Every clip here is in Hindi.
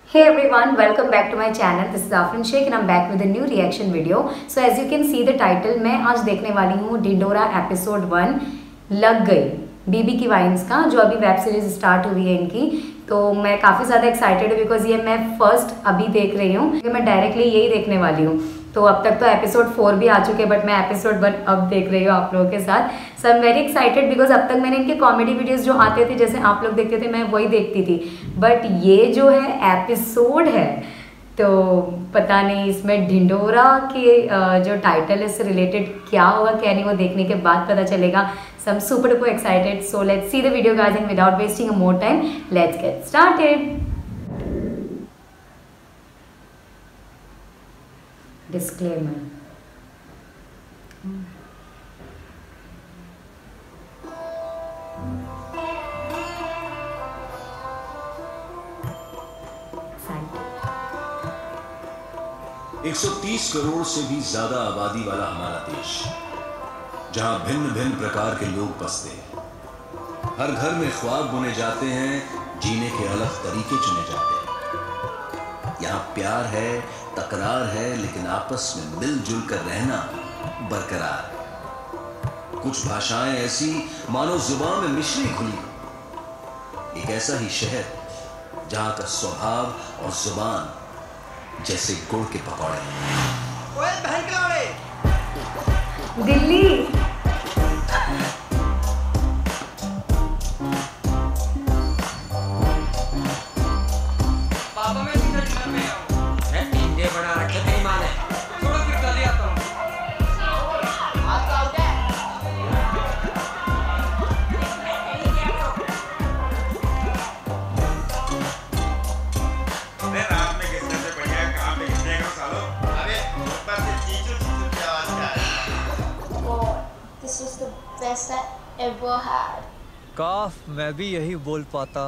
Hey everyone, welcome back to my channel. This is Afrin Sheikh and I'm back with a new reaction video. So as you can see the title, मैं आज देखने वाली हूँ ढिंढोरा एपिसोड 1 लग गई बीबी की वाइन्स का, जो अभी वेब सीरीज स्टार्ट हुई है इनकी। तो मैं काफ़ी ज़्यादा एक्साइटेड हूँ बिकॉज ये मैं फर्स्ट अभी देख रही हूँ, मैं डायरेक्टली यही देखने वाली हूँ। तो अब तक तो एपिसोड 4 भी आ चुके हैं बट मैं एपिसोड 1 अब देख रही हूँ आप लोगों के साथ। So I am very excited because अब तक मैंने इनके कॉमेडी वीडियोस जो आते थे जैसे आप लोग देखते थे मैं वही देखती थी, बट ये जो है एपिसोड है तो पता नहीं इसमें ढिंढोरा के जो टाइटल है से रिलेटेड क्या होगा क्या नहीं, वो देखने के बाद पता चलेगा। So I am super duper excited. So let's see the video guys and without wasting more time let's get started. Disclaimer. Excited. 130 crore से भी ज्यादा आबादी वाला हमारा देश, जहां भिन्न भिन्न प्रकार के लोग बसते हैं। हर घर में ख्वाब बुने जाते हैं, जीने के अलग तरीके चुने जाते हैं। यहाँ प्यार है, तकरार है, लेकिन आपस में मिलजुल कर रहना बरकरार। कुछ भाषाएं ऐसी मानो जुबान में मिश्री घुली हो। एक ऐसा ही शहर जहां का स्वभाव और जुबान जैसे गुड़ के पकौड़े। ओए बहन के लाड़े। दिल्ली पापा मैं सीधा डिनर में आऊं। है इंडे बना रखे तेरी मां ने। थोड़ा फिर कल ही आता हूं। आज आओ क्या? अरे रात में किसने से बढ़िया कहां पे घिसने का सालो। अरे ऊपर से चीचू चीचू की आवाज क्या है? God, this was the best I ever had. काफ मैं भी यही बोल पाता।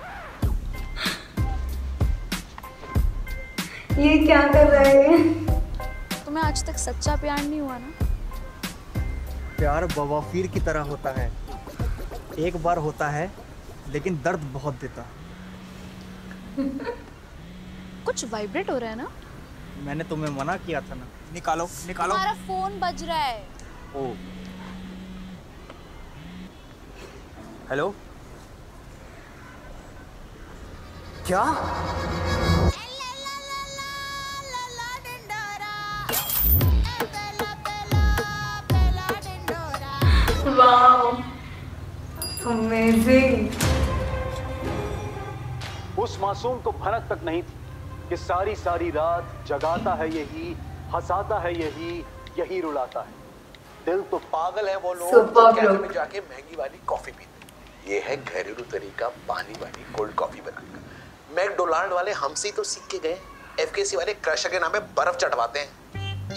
ये क्या कर रहे हैं? तुम्हें आज तक सच्चा प्यार नहीं हुआ ना? प्यार बवाफीर की तरह होता है, एक बार होता है लेकिन दर्द बहुत देता। कुछ वाइब्रेट हो रहा है ना? मैंने तुम्हें मना किया था ना। निकालो निकालो। तुम्हारा फोन बज रहा है। ओ हेलो, क्या? Wow amazing. उस मासूम को भनक तक नहीं थी कि सारी सारी रात जगाता है यही, हंसाता है यही, यही रुलाता है। दिल तो पागल है वो लोग जो कैफे में जाके महंगी वाली कॉफी पीते। ये है घरेलू तरीका पानी वाली कोल्ड कॉफी बनाने का। मैकडोनाल्ड वाले हमसे तो सीख के गए, एफकेसी वाले क्रशर के नाम पे बर्फ चटवाते हैं।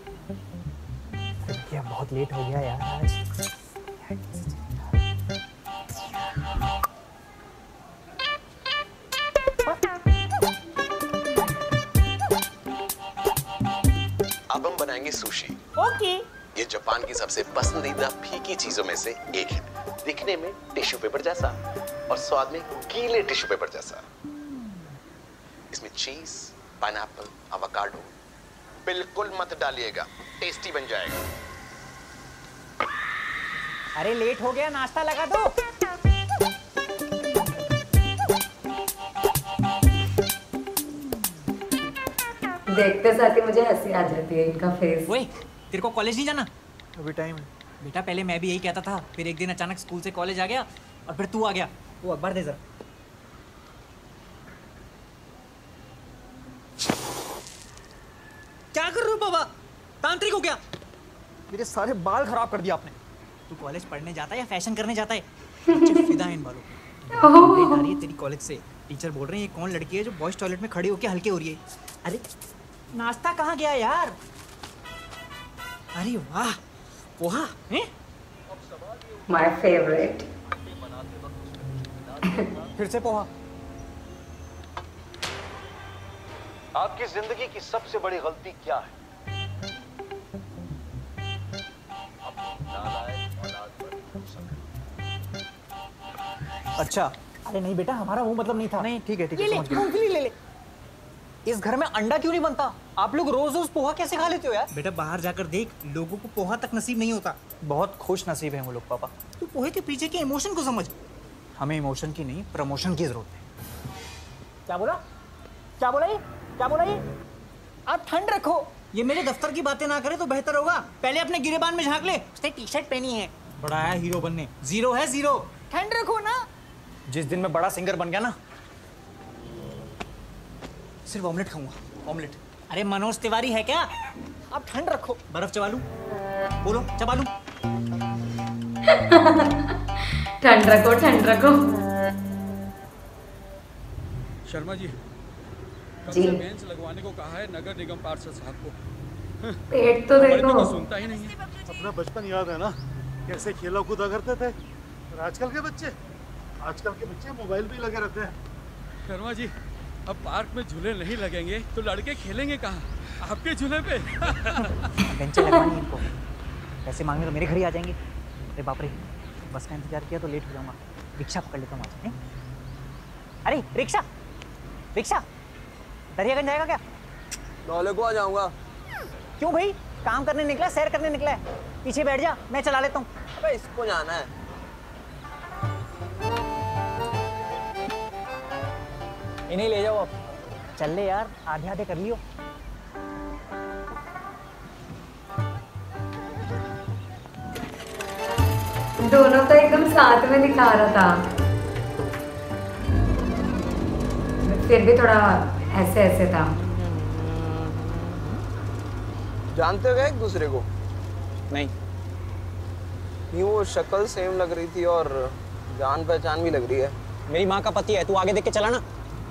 क्या बहुत लेट हो गया यार आज। अब हम बनाएंगे सुशी। ओके। ये जापान की सबसे पसंदीदा फीकी चीजों में से एक है। दिखने में टिश्यू पेपर जैसा और स्वाद में गीले टिश्यू पेपर जैसा। इसमें चीज, पाइनएप्पल, एवोकाडो बिल्कुल मत डालिएगा, टेस्टी बन जाएगा। अरे लेट हो गया, नाश्ता लगा दो। देखते साथ ही मुझे हंसी आ जाती है इनका फेस। ओए, तेरे को कॉलेज नहीं जाना? अभी टाइम है। बेटा पहले मैं भी यही कहता था, फिर एक दिन अचानक स्कूल से कॉलेज आ गया और फिर तू आ गया। वो अखबार दे जरा। क्या कर रहे हो बाबा? तांत्रिक हो गया? मेरे सारे बाल खराब कर दिया आपने। तू कॉलेज पढ़ने जाता है या फैशन करने जाता है? बच्चे फिदा है इन बालों पे। लेट आ रही है तेरी कॉलेज से। टीचर बोल रहे हैं ये कौन लड़की है जो बॉयज टॉयलेट में खड़ी होकर हल्के हो रही है। अरे नाश्ता कहाँ गया यार? अरे वाह, पोहा हैं? My favourite. फिर से पोहा। आपकी जिंदगी की सबसे बड़ी गलती क्या है? अच्छा, अरे नहीं बेटा, हमारा वो मतलब नहीं था। नहीं ठीक है ये ले, मूंगफली ले ले। इस घर में अंडा क्यों नहीं बनता? आप लोग रोज रोज पोहा कैसे खा लेते हो यार? बेटा बाहर जाकर देख, लोगों को पोहा तक नसीब नहीं होता। बहुत खुश नसीब है वो लोग पापा। तू पोहे के पीछे के इमोशन को समझ। हमें इमोशन की नहीं, प्रमोशन की जरूरत है। क्या बोला? क्या बोला ये? क्या बोला ये? आप ठंड रखो। ये मेरे दफ्तर की बातें ना करे तो बेहतर होगा। पहले अपने गिरेबान में झांक ले। उसने टी शर्ट पहनी है, बड़ा है हीरो बनने। जीरो है जीरो। ठंड रखो ना। जिस दिन मैं बड़ा सिंगर बन गया ना, सिर्फ ऑमलेट खाऊंगा, ऑमलेट। अरे मनोज तिवारी है क्या? आप ठंड रखो। बर्फ चबा लूं? बोलो चबा लूं? ठंड रखो, ठंड रखो। शर्मा जी, कब जी से बेंच लगवाने को कहा है नगर निगम पार्षद साहब को। पेट तो देखो। तो सुनता ही नहीं है। अपना बचपन याद है ना, कैसे खेला कूदा करते थे। और आजकल के बच्चे मोबाइल पे लगे रहते हैं। शर्मा जी, अब पार्क में झूले नहीं लगेंगे तो लड़के खेलेंगे कहाँ? आपके झूले पे। बेंचें लगवानी इनको। पैसे मांगने तो मेरे घर ही आ जाएंगे। अरे बाप रे, बस का इंतजार किया तो लेट हो जाऊंगा। रिक्शा पकड़ लेता हूँ आज। अरे रिक्शा, रिक्शा दरियागंज जाएगा क्या? दौले को आ जाऊंगा। क्यों भाई? काम करने निकला, सैर करने निकला है? पीछे बैठ जा, मैं चला लेता हूँ। अबे इसको जाना है। इन्हें ले जाओ अब। चल ले यार, आधे आधे कर लियो। दोनों तो एकदम साथ में दिखा रहा था, फिर भी थोड़ा ऐसे ऐसे था। जानते हो क्या एक दूसरे को? नहीं। यूँ वो शक्ल सेम लग रही थी और जान पहचान भी लग रही है। मेरी माँ का पति है, तू आगे देख के चला ना।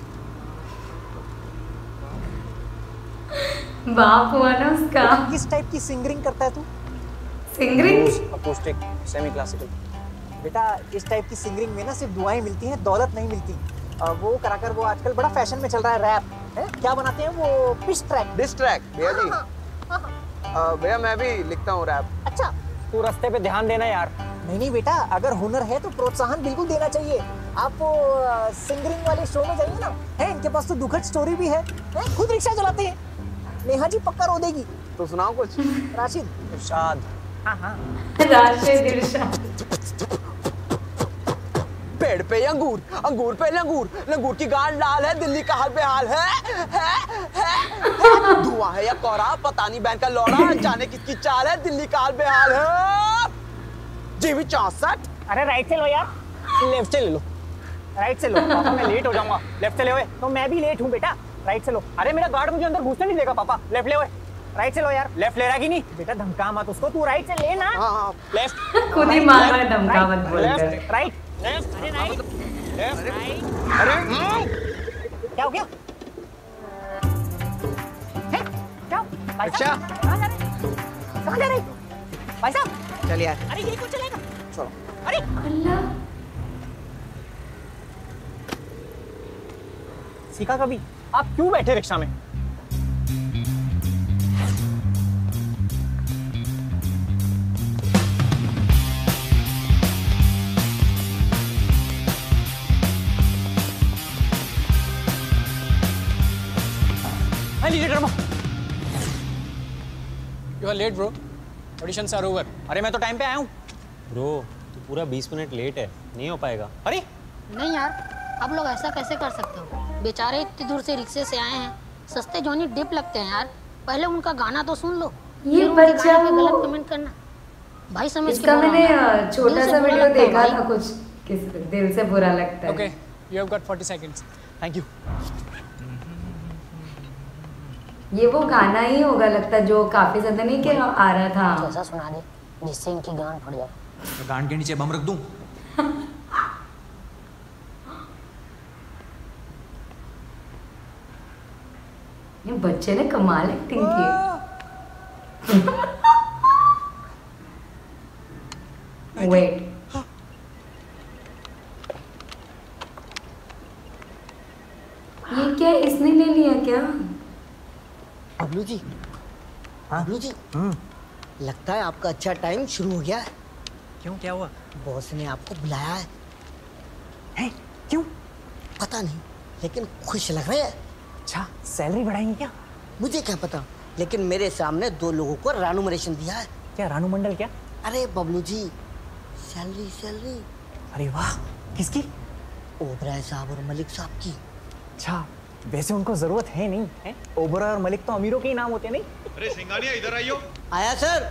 बाप हुआ ना उसका। किस टाइप की सिंगरिंग करता है तू? सिंगरिंग? Acoustic, semi classical. बेटा इस टाइप की सिंगरिंग में ना सिर्फ दुआएं मिलती हैं, दौलत नहीं मिलती। वो कराकर वो आजकल बड़ा फैशन में चल रहा है रैप है? क्या बनाते हैं वो? Pitch track, diss track. भैया जी, भैया मैं भी लिखता हूँ रैप। अच्छा, तू रास्ते पे ध्यान देना यार। नहीं नहीं बेटा, अगर हुनर है तो प्रोत्साहन बिल्कुल देना चाहिए। आप सिंगरिंग वाले शो में जाइए ना, है इनके पास तो दुखद स्टोरी भी है? खुद रिक्शा चलाते हैं। नेहा जी पक्का रो देगी। तो सुनाओ कुछ। राशिद, इरशाद। हाँ हाँ, राशिद, इरशाद। पेड़ पे अंगूर, अंगूर पे लंगूर, लंगूर की गांड लाल है, दिल्ली का हाल बेहाल है। धुआं है या कोहरा, पता नहीं बैंक का लौड़ा, जाने किसकी चाल है, दिल्ली का हाल बेहाल है। जीवी 64। अरे राइट से लो यार, लेफ्ट से ले लो। राइट से लो पापा, मैं लेट हो जाऊंगा। लेफ्ट से ले हुए तो मैं भी लेट हूँ बेटा। राइट से लो। अरे मेरा गार्ड मुझे अंदर घुसने नहीं देगा पापा। लेफ्ट ले हुए। राइट से लो यार। लेफ्ट ले रहा कि नहीं? बेटा धमका मत उसको, तू राइट से ले ना। हाँ, लेफ्ट। खुद ही मार रहा है, धमका मत बोलकर। राइट, लेफ्ट, अरे राइट, लेफ्ट, राइट। क्या हो गया? क्या? भाई साहब, कहाँ जा रहे? कहाँ जा रहे? भाई साहब, चल यार। अरे ये कौन चलेगा? चलो। अरे अल्लाह, सीखा कभी? आप क्यों बैठे रिक्शा में? You are late, bro. Auditions are over. अरे मैं तो टाइम पे आया हूँ। ब्रो तू पूरा 20 मिनट लेट है, नहीं हो पाएगा। अरे नहीं यार, आप लोग ऐसा कैसे कर सकते हो? बेचारे इतनी दूर से रिक्शे से आए हैं, सस्ते जॉनी डिप लगते हैं यार। पहले उनका गाना तो सुन लो, ये बच्चा पे गलत कमेंट करना। भाई समझ के इसका मैंने छोटा सा वीडियो देखा था, कुछ किस दिल से बुरा लगता है। Okay, you have got 40 seconds. Thank you. ये वो गाना ही होगा लगता है जो काफी ज्यादा नहीं कि आ रहा था। ऐसा सुना दे जिससे इनकी गांड फट जाए। तो गांड के नीचे बम रख दूं? ये बच्चे ने कमाल एक्टिंग की। वेट, ये क्या इसने ले लिया क्या? बबलू जी, बबलू जी, लगता है आपका अच्छा टाइम शुरू हो गया है। क्यों, क्या हुआ? बॉस ने आपको बुलाया है। हैं? क्यों? पता नहीं, लेकिन खुश लग रहे हैं। अच्छा, सैलरी बढ़ाएंगे क्या? मुझे क्या पता, लेकिन मेरे सामने 2 लोगों को रानुमरेशन दिया है। क्या रानू मंडल क्या? अरे बबलू जी, सैलरी सैलरी। अरे वाह, किसकी? ओबराय साहब और मलिक साहब की। अच्छा, वैसे उनको जरूरत है नहीं है? ओबराय और मलिक तो अमीरों के ही नाम होते हैं नहीं? अरे सिंघानिया इधर आइयो। आया सर।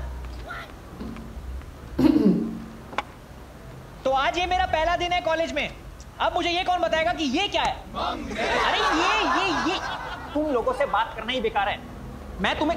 तो आज ये मेरा पहला दिन है कॉलेज में। अब मुझे ये कौन बताएगा कि ये क्या है? अरे ये तुम लोगों से बात करना ही बेकार है। मैं तुम्हें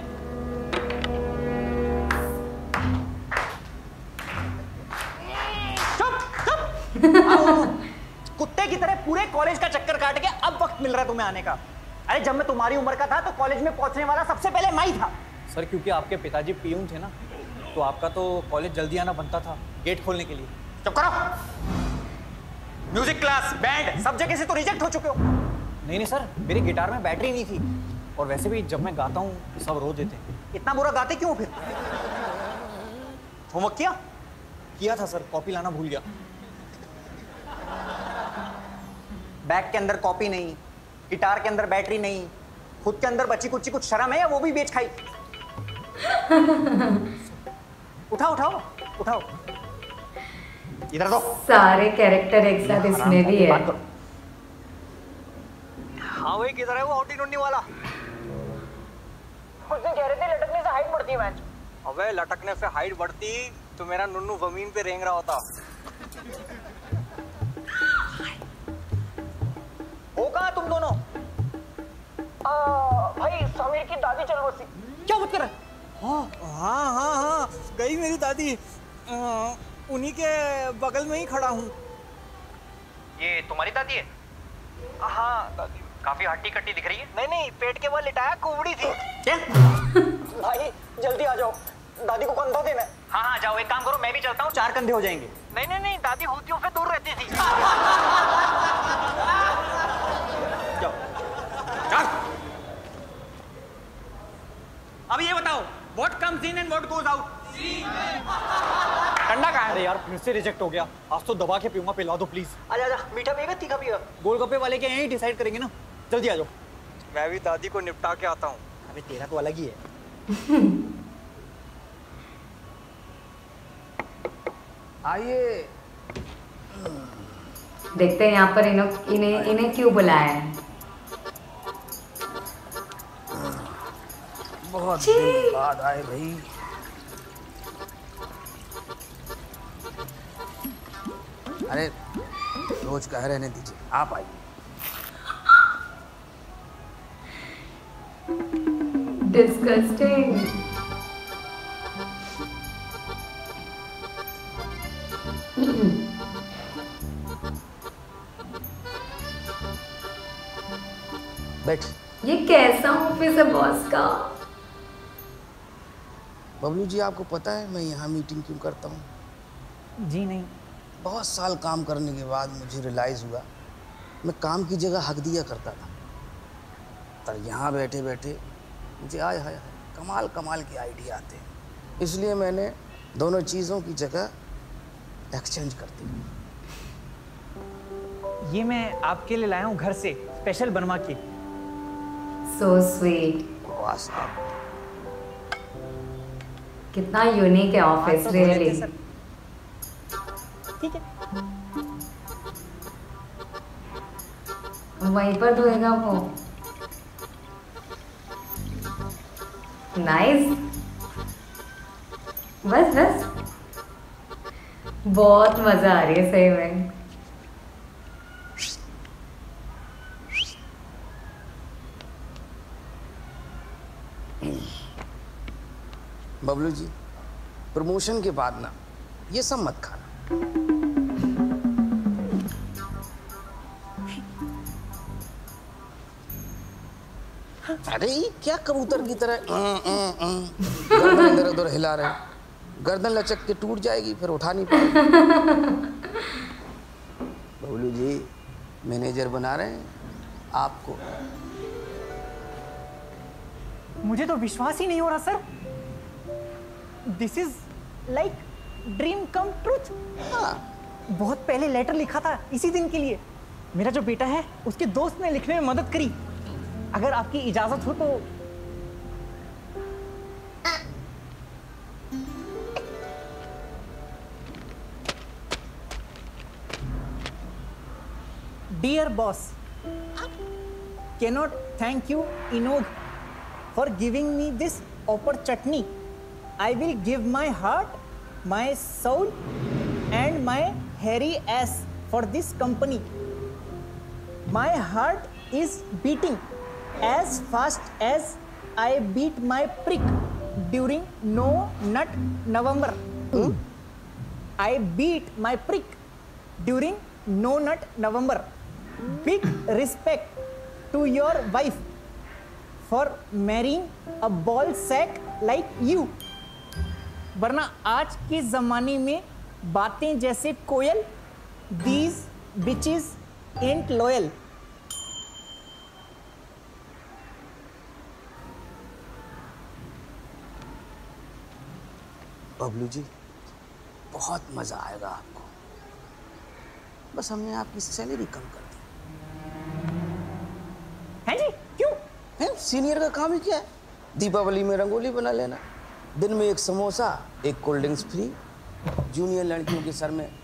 कुत्ते की तरह पूरे कॉलेज का चक्कर काट के अब वक्त मिल रहा है तुम्हें आने का। अरे जब मैं तुम्हारी उम्र का था तो कॉलेज में पहुंचने वाला सबसे पहले मैं ही था। सर क्योंकि आपके पिताजी पियून थे ना, तो आपका तो कॉलेज जल्दी आना बनता था गेट खोलने के लिए। चुप करो। म्यूजिक क्लास, बैंड, सब जगह से तो रिजेक्ट हो चुके हो। नहीं सर, मेरी गिटार में बैटरी नहीं थी, और वैसे भी जब मैं गाता हूँ तो सब रो देते हैं। इतना बुरा गाते क्यों फिर? होमवर्क किया था सर, कॉपी लाना भूल गया। बैग के अंदर कॉपी नहीं, गिटार के अंदर बैटरी नहीं, खुद के अंदर बची कुछ शर्म है या वो भी बेच खाई? उठाओ इधर दो। सारे कैरेक्टर एक साथ इसमें भी है। हाँ वही किधर है वो हॉटी नुन्नी वाला? उस दिन कह रहे थे लटकने से हाइट बढ़ती है मैच। अबे लटकने से हाइट बढ़ती तो मेरा नुन्नू जमीन पे रेंग रहा होता। हो कहाँ तुम दोनों? भाई समीर की दादी चल बसी। क्या बात कर रहा है? हाँ गई मेरी दादी। उन्हीं के बगल में ही खड़ा हूँ। ये तुम्हारी दादी है? हाँ दादी। काफी हट्टी कट्टी दिख रही है। नहीं पेट के बल लिटाया कुबड़ी थी। क्या? भाई जल्दी आ जाओ, दादी को कंधा देना है। हाँ जाओ, एक काम करो मैं भी चलता हूँ, 4 कंधे हो जाएंगे। नहीं दादी होतियों से दूर रहती थी। जाओ। अब ये बताओ, what comes in and what goes out? ठंडा कहाँ है? अरे यार फिर से रिजेक्ट हो गया। आज तो दबा के पीऊंगा, पिला दो प्लीज। आजा मीठा पिएगा तीखा पिएगा? गोलगप्पे वाले के यहीं डिसाइड करेंगे ना। जल्दी आ जाओ। मैं भी दादी को निपटा के आता हूँ। अबे तेरा तो अलग ही है। आइए। देखते हैं यहाँ पर इन्हें क्यों बुलाया है। बहुत दिन बाद आए भाई। अरे रोज कह रहने दीजिए, आप आइए। डिस्गस्टिंग। बैठ। ये कैसा ऑफिस है बॉस का? बबलू जी आपको पता है मैं यहाँ मीटिंग क्यों करता हूँ? जी नहीं। बहुत साल काम करने के बाद मुझे रियलाइज़ हुआ मैं काम की जगह हक दिया करता था। तो यहाँ बैठे बैठे मुझे आय हाय कमाल कमाल के आइडिया आते हैं, इसलिए मैंने दोनों चीज़ों की जगह एक्सचेंज कर दी। ये मैं आपके लिए लाया हूँ घर से स्पेशल बनवा के। So sweet। कितना यूनिक है ऑफिस रियली। ठीक है। वहीं पर धोएगा वो। नाइस। बस बहुत मजा आ रही है सही में। बबलू जी प्रमोशन के बाद ना ये सब मत खाना। अरे क्या कबूतर की तरह गर्दन इधर उधर हिला रहे, गर्दन लचक के टूट जाएगी फिर उठा नहीं पाएगी। बबलू जी मैनेजर बना रहे हैं आपको। मुझे तो विश्वास ही नहीं हो रहा sir. This is like dream come truth. बहुत पहले लेटर लिखा था इसी दिन के लिए। मेरा जो बेटा है उसके दोस्त ने लिखने में मदद करी। अगर आपकी इजाजत हो तो। Dear boss, cannot thank you enough for giving me this opportunity. I will give my heart, my soul and my hairy ass for this company. My heart is beating as fast as I beat my prick during No Nut November. I beat my prick during No Nut November. Big respect to your wife for marrying a ball sack like you. वरना आज के जमाने में बातें जैसे कोयल, these bitches ain't loyal. Bablu ji, बहुत मजा आएगा आपको। बस हमने आपकी सैलरी कम कर दी। हैं जी? क्यों? हैं? सीनियर का काम ही क्या है? दीपावली में रंगोली बना लेना, दिन में एक समोसा, एक कोल्ड ड्रिंक्स फ्री, जूनियर लड़कियों के सर में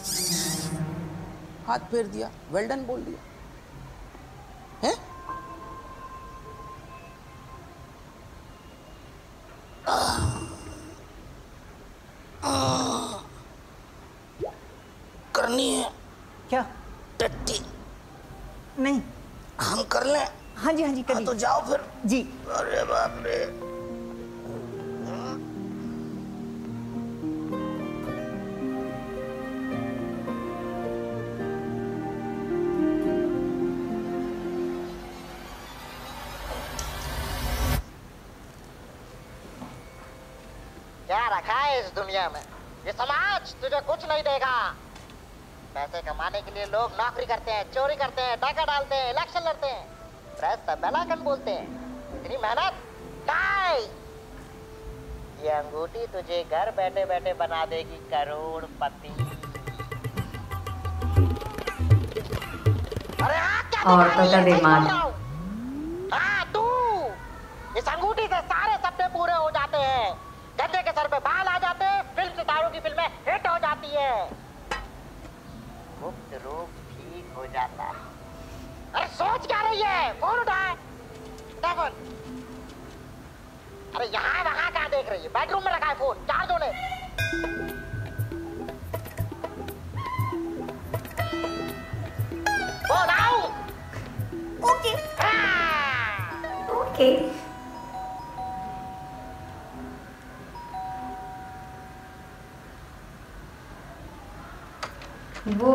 हाथ फेर दिया, वेल डन बोल दिया। हैं? करनी है क्या? टट्टी नहीं, हम कर लें? हाँ जी, हाँ जी, करिए। तो जाओ फिर जी। अरे बाप रे, क्या रखा है इस दुनिया में? ये समाज तुझे कुछ नहीं देगा। पैसे कमाने के लिए लोग नौकरी करते हैं, चोरी करते हैं, डाका डालते हैं, इलेक्शन लड़ते हैं, प्रेस तबेलाकन बोलते हैं। इतनी मेहनत काय? ये अंगूठी तुझे घर बैठे बैठे बना देगी करोड़पति। अरे हाँ, क्या औरतों का दिमाग। हाँ तू, इस अंगूठी से सारे सपने पूरे हो जाते हैं। गधे के सर पे बाल आ जाते हैं, फिल्म सितारों की फिल्में हिट हो जाती है, गुप्त रोग ठीक हो जाता है। अरे सोच क्या रही है? फोन उठाए। फोन। अरे यहाँ वहाँ कहाँ देख रही है? बेडरूम में रखा है फोन, चार्ज होने। फोन आओ। ओके। ओके। वो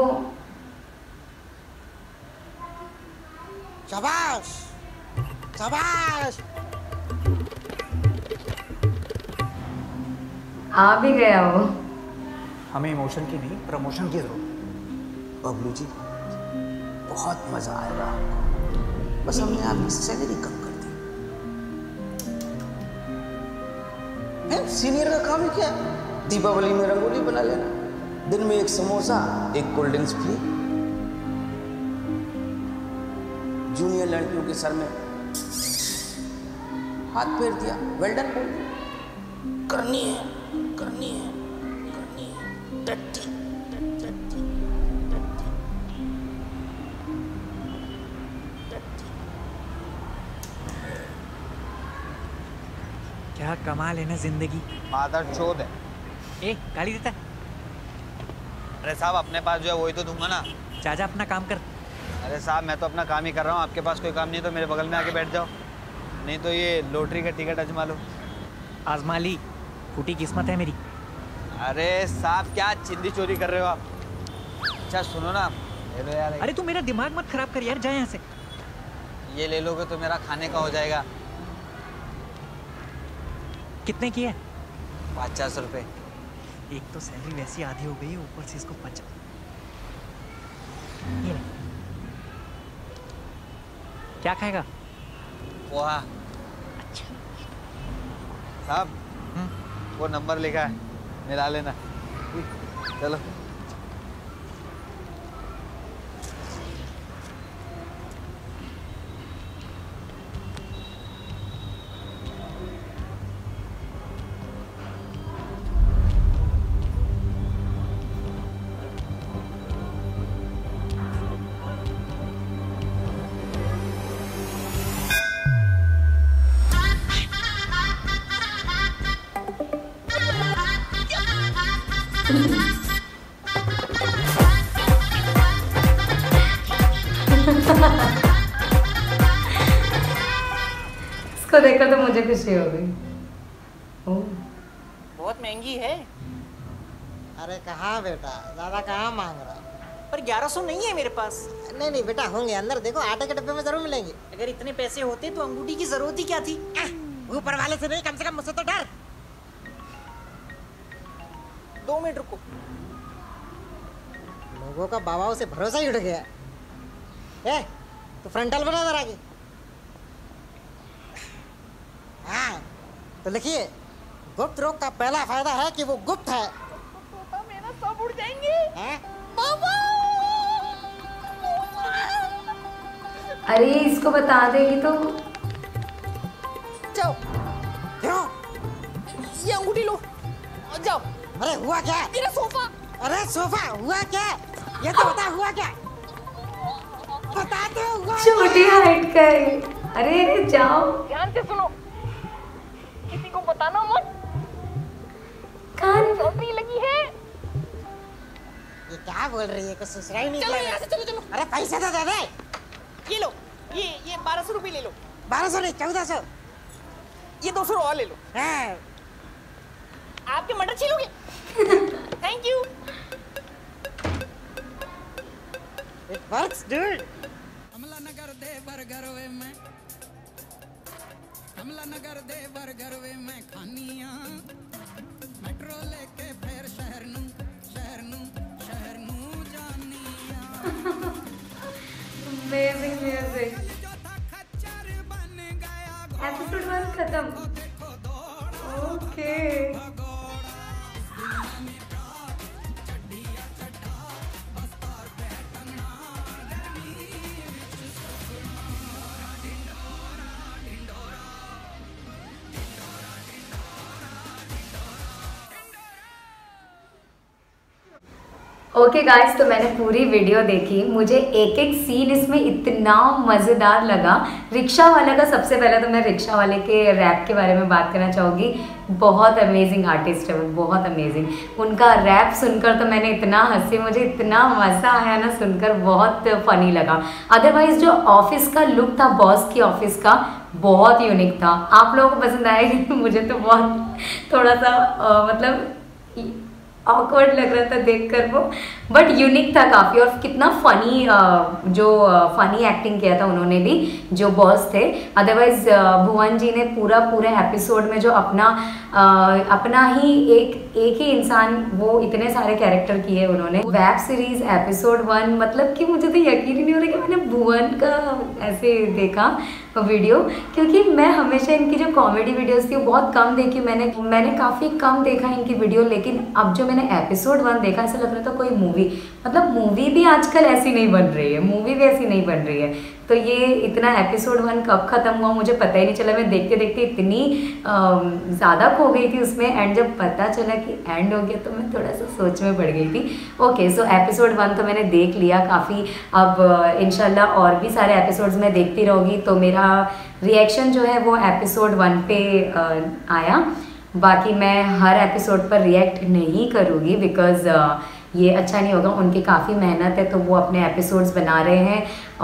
शाबाश, शाबाश। आ भी गया वो। हमें इमोशन की नहीं, प्रमोशन की जरूरत। बबलू जी, बहुत मजा आएगा आपको। बस हमने आपकी सैलरी कम कर दी। हैं? सीनियर का काम ही क्या है? दीपावली में रंगोली बना लेना, दिन में एक समोसा, एक कोल्ड ड्रिंक्स फ्री, जूनियर लड़कियों के सर में हाथ फेर दिया, वेल डन बोल दिया। करनी है, करनी है, करनी है, टट्टी टट्टी टट्टी। क्या कमाल है ना जिंदगी। मादर चोद है। ए, गाली देता है? अरे साहब, अपने पास जो है वही तो दूंगा ना। चाचा अपना काम कर। अरे साहब, मैं तो अपना काम ही कर रहा हूँ। आपके पास कोई काम नहीं तो मेरे बगल में आके बैठ जाओ, नहीं तो ये लॉटरी का टिकट आजमा लो। आजमा ली, फूटी किस्मत है मेरी। अरे साहब, क्या चिंदी चोरी कर रहे हो आप? अच्छा सुनो ना, ले लो यार। अरे तू मेरा दिमाग मत खराब कर यार, जा यहाँ से। ये ले लोगे तो मेरा खाने का हो जाएगा। कितने की है? 50 रुपए। एक तो सैलरी वैसी आधी हो गई, ऊपर से इसको 50। ये ले। क्या खाएगा? पोहा। अच्छा साहब, वो नंबर लिखा है, मिला लेना। चलो। उसको देखकर तो मुझे खुशी हो गई। बहुत महंगी है। अरे कहाँ बेटा, ज्यादा कहाँ मांग रहा? पर 1100 नहीं है मेरे पास। नहीं नहीं बेटा, होंगे अंदर, देखो आटे के डब्बे में जरूर मिलेंगे। अगर इतने पैसे होते तो अंगूठी की जरूरत ही क्या थी? ऊपर वाले से नहीं, कम से कम मुझसे तो डर। 2 मिनट रुको। लोगों का बाबाओं से भरोसा ही उठ गया। ए, तो फ्रंटल बना जरा आगे। हाँ, तो लिखिए, गुप्त रोग का पहला फायदा है कि वो गुप्त है। तो मेरा सब उड़ जाएंगे। बाबा! अरे इसको बता देगी तो। जाओ। क्यों? ये अंगूठी लो। जाओ। अरे हुआ क्या? मेरा सोफा। अरे सोफा हुआ क्या? ये तो बता हुआ क्या? बता दो हुआ। छोटी हाइट का है। अरे अरे जाओ। ध्यान से सुनो, किसी को बताना मत। कान लॉटरी लगी है। ये क्या बोल रही है? कुछ सुसरा ही नहीं। चलो यहाँ से, चलो चलो। अरे पैसे तो दे दे। ये लो, ये 1200 रुपये ले लो। 1200 नहीं, 1400। ये 200 और ले लो। हाँ। आपके मटर छीलोगे? Thank you. It works, dude. Kamla Nagar दे बर्गर वे मैं, कमला नगर दे बर्गर वे मैं खानिया, मेट्रो लेके फिर शहर नू जानिया। Amazing music. Episode 1 खत्म। Okay. ओके गाइस, तो मैंने पूरी वीडियो देखी। मुझे एक एक सीन इसमें इतना मज़ेदार लगा। रिक्शा वाले का सबसे पहले तो मैं रिक्शा वाले के रैप के बारे में बात करना चाहूँगी। बहुत अमेजिंग आर्टिस्ट है वो, बहुत अमेजिंग। उनका रैप सुनकर तो मैंने इतना हंसी, मुझे इतना मज़ा आया ना सुनकर, बहुत फ़नी लगा। अदरवाइज़ जो ऑफिस का लुक था बॉस की ऑफिस का, बहुत यूनिक था। आप लोगों को पसंद आएगी? मुझे तो बहुत थोड़ा सा मतलब ऑकवर्ड लग रहा था देखकर वो, बट यूनिक था काफ़ी। और कितना फ़नी, जो फ़नी एक्टिंग किया था उन्होंने भी, जो बॉस थे। अदरवाइज भुवन जी ने पूरा एपिसोड में जो अपना ही एक ही इंसान, वो इतने सारे कैरेक्टर किए उन्होंने। वेब सीरीज एपिसोड 1, मतलब कि मुझे तो यकीन ही नहीं हो रहा कि मैंने भुवन का ऐसे देखा वीडियो, क्योंकि मैं हमेशा इनकी जो कॉमेडी वीडियोस थी वो बहुत कम देखी। मैंने काफ़ी कम देखा इनकी वीडियो, लेकिन अब जो मैंने एपिसोड 1 देखा, ऐसा लग रहा था कोई मूवी। मतलब मूवी भी आजकल ऐसी नहीं बन रही है, मूवी भी ऐसी नहीं बन रही है। तो ये इतना एपिसोड 1 कब ख़त्म हुआ मुझे पता ही नहीं चला। मैं देखते देखते इतनी ज़्यादा खो गई थी उसमें, एंड जब पता चला कि एंड हो गया तो मैं थोड़ा सा सोच में पड़ गई थी। ओके, सो एपिसोड 1 तो मैंने देख लिया काफ़ी। अब इंशाल्लाह और भी सारे एपिसोड्स मैं देखती रहूँगी, तो मेरा रिएक्शन जो है वो एपिसोड 1 पे आया। बाकी मैं हर एपिसोड पर रिएक्ट नहीं करूँगी, बिकॉज़ ये अच्छा नहीं होगा। उनकी काफ़ी मेहनत है, तो वो अपने एपिसोड्स बना रहे हैं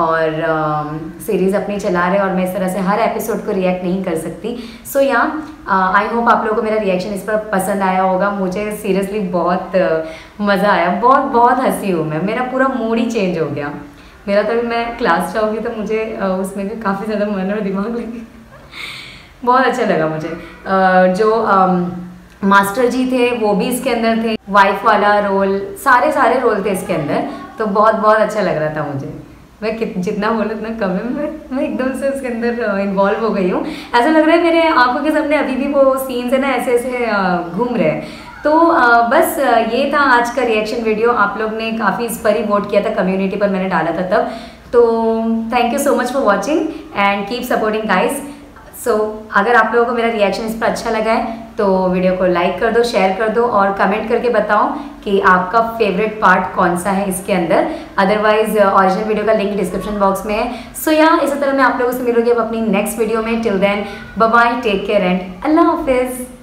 और सीरीज़ अपनी चला रहे हैं, और मैं इस तरह से हर एपिसोड को रिएक्ट नहीं कर सकती। सो आई होप आप लोगों को मेरा रिएक्शन इस पर पसंद आया होगा। मुझे सीरियसली बहुत मज़ा आया, बहुत हंसी हूँ मैं। मेरा पूरा मूड ही चेंज हो गया मेरा। तभी मैं क्लास जाऊँगी तो मुझे उसमें भी काफ़ी ज़्यादा मन और दिमाग लगे। बहुत अच्छा लगा मुझे। जो मास्टर जी थे वो भी इसके अंदर थे, वाइफ वाला रोल, सारे रोल थे इसके अंदर, तो बहुत अच्छा लग रहा था मुझे। मैं जितना बोलूँ उतना कम है। मैं एकदम से उसके अंदर इन्वॉल्व हो गई हूँ। ऐसा लग रहा है मेरे आंखों के सामने अभी भी वो सीन्स है ना, ऐसे घूम रहे हैं। तो बस ये था आज का रिएक्शन वीडियो। आप लोग ने काफ़ी इस पर ही वोट किया था, कम्युनिटी पर मैंने डाला था तब। तो thank you so much for watching and keep supporting guys. So अगर आप लोगों को मेरा रिएक्शन इस पर अच्छा लगा है तो वीडियो को लाइक कर दो, शेयर कर दो, और कमेंट करके बताओ कि आपका फेवरेट पार्ट कौन सा है इसके अंदर। अदरवाइज ओरिजिनल वीडियो का लिंक डिस्क्रिप्शन बॉक्स में है। सो इसी तरह मैं आप लोगों से मिलूंगी अब अपनी नेक्स्ट वीडियो में। Till then bye bye, take care and अल्लाह हाफिज़।